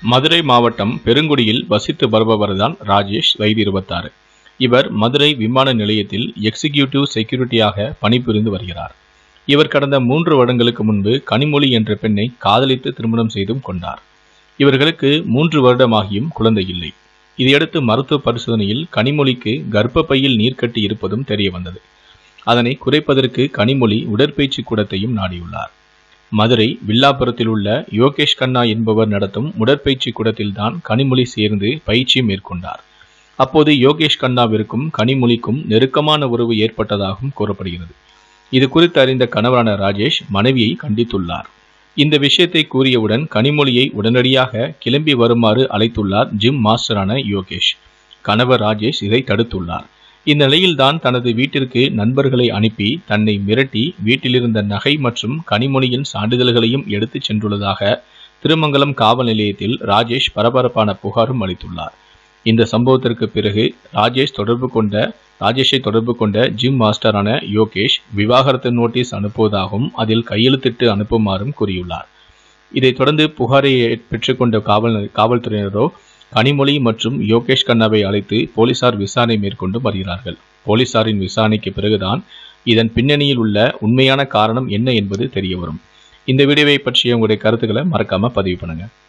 மதுரை மாவட்டம் பெருங்குடியில் வசித்து வருபவர்தான் ராஜேஷ், வயது 26. இவர் மதுரை விமான நிலையத்தில் எக்ஸிகியூட்டிவ் செக்யூரிட்டியாக பணிபுரிந்து வருகிறார். இவர் கடந்த 3 வருடங்களுக்கு முன்பு கனிமொழி என்ற பெண்ணை காதலித்து திருமணம் செய்தும் கொண்டார். இவர்களுக்கு 3 வருடமாகியும் குழந்தை இல்லை. இதையடுத்து மருத்துவ பரிசோதனையில் கனிமொழிக்கு கர்ப்பப்பையில் நீர்க்கட்டி இருப்பதும் தெரிய வந்தது. அதனை குறைப்பதற்கு கனிமொழி உடற்பயிற்சி கூடத்தையும் நாடியுள்ளார். மதுரை வில்லாபுரத்தில் உள்ள யோகேஷ் கண்ணா என்பவர் நடத்தும் உடற்பயிற்சி கூடத்தில்தான் கனிமொழி சேர்ந்து பயிற்சி மேற்கொண்டார். அப்போது யோகேஷ் கண்ணாவிற்கும் கனிமொழிக்கும் நெருக்கமான உறவு ஏற்பட்டதாகவும் கூறப்படுகிறது. இது குறித்து அறிந்த கணவரான ராஜேஷ் மனைவியை கண்டித்துள்ளார். இந்த விஷயத்தை கூறியவுடன் கனிமொழியை உடனடியாக கிளம்பி வருமாறு அழைத்துள்ளார் ஜிம் மாஸ்டரான யோகேஷ். கணவர் ராஜேஷ் இதை தடுத்துள்ளார். இந்த நிலையில்தான் தனது வீட்டிற்கு நண்பர்களை அனுப்பி தன்னை மிரட்டி வீட்டிலிருந்த நகை மற்றும் கனிமொழியின் சான்றிதழ்களையும் எடுத்து சென்றுள்ளதாக திருமங்கலம் காவல் நிலையத்தில் ராஜேஷ் பரபரப்பான புகாரும் அளித்துள்ளார். இந்த சம்பவத்திற்கு பிறகு ராஜேஷை தொடர்பு கொண்ட ஜிம் மாஸ்டரான யோகேஷ் விவாகரத்து நோட்டீஸ் அனுப்புவதாகவும் அதில் கையெழுத்திட்டு அனுப்புமாறும் கூறியுள்ளார். இதைத் தொடர்ந்து புகாரை பெற்றுக்கொண்ட காவல்துறையினரோ கனிமொழி மற்றும் யோகேஷ் கண்ணாவை அழைத்து போலீசார் விசாரணை மேற்கொண்டு வருகிறார்கள். போலீசாரின் விசாரணைக்கு பிறகுதான் இதன் பின்னணியில் உள்ள உண்மையான காரணம் என்ன என்பது தெரிய வரும். இந்த வீடியோவை பற்றிய உங்களுடைய கருத்துக்களை மறக்காம பதிவு பண்ணுங்க.